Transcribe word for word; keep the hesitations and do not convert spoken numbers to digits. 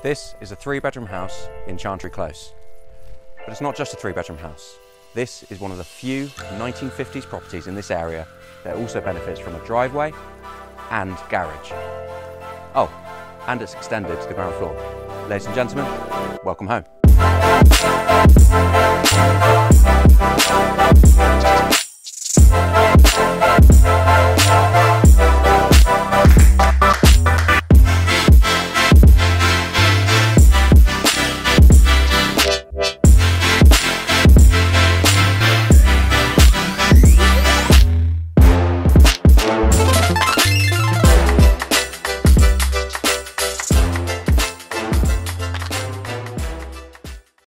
This is a three bedroom house in Chantry Close. But it's not just a three bedroom house. This is one of the few nineteen fifties properties in this area that also benefits from a driveway and garage. Oh, and it's extended to the ground floor. Ladies and gentlemen, welcome home.